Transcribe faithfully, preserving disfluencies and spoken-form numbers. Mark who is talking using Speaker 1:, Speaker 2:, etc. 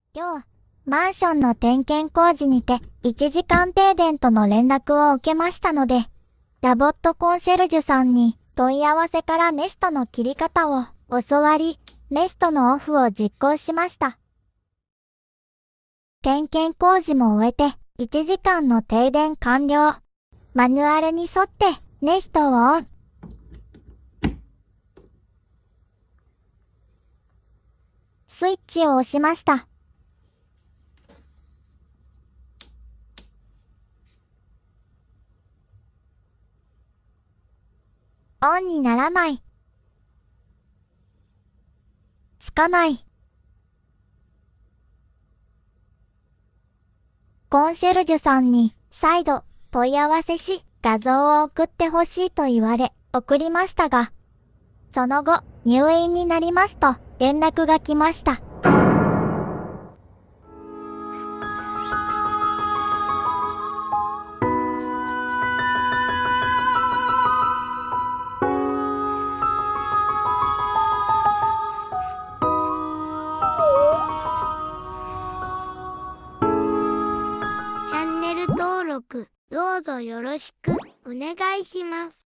Speaker 1: 今日、マンションの点検工事にていちじかん停電との連絡を受けましたので、ラボットコンシェルジュさんに問い合わせからネストの切り方を教わり、ネストのオフを実行しました。点検工事も終えていちじかんの停電完了。マニュアルに沿ってネストをオン。スイッチを押しました。オンにならない。つかない。コンシェルジュさんに再度問い合わせし画像を送ってほしいと言われ送りましたが、その後入院になりますと連絡が来ました。
Speaker 2: チャンネル登録どうぞよろしくお願いします。